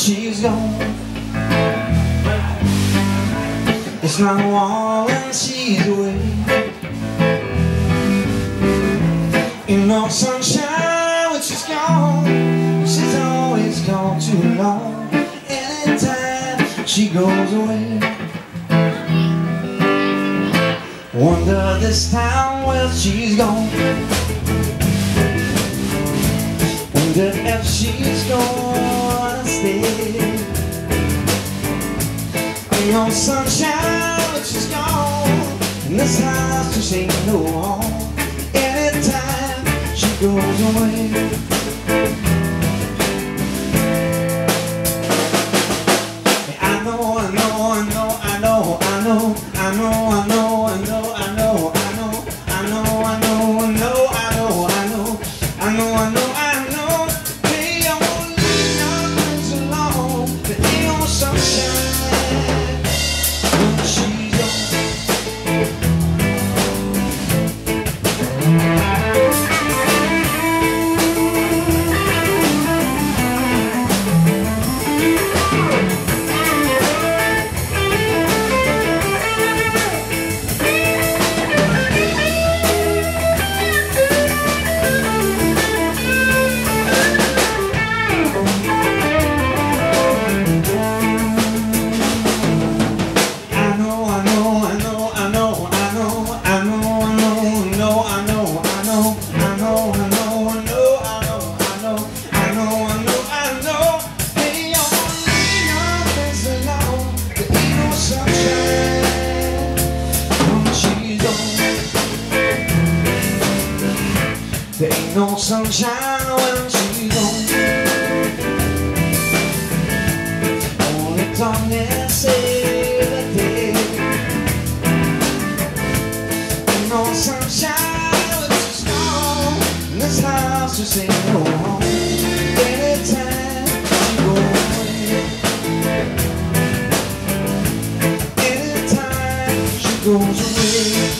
she's gone. It's not warm when she's away. Ain't no sunshine when she's gone. She's always gone too long. Anytime she goes away, wonder this time where she's gone. Wonder if she's gonna stay. Ain't no sunshine when she's gone. In this house just ain't no home. Anytime she goes away, I know, I know, I know, I know, I know, I know, I know, I know, I know, I know, I know, I know, I know, I know, I know, I know, I know, I know. They only nothing's alone. There ain't no sunshine when she's gone. There ain't no sunshine when she's gone. Only darkness every day. Ain't no sunshine when she's gone. This house just ain't no home. Anytime she goes away, anytime she goes away.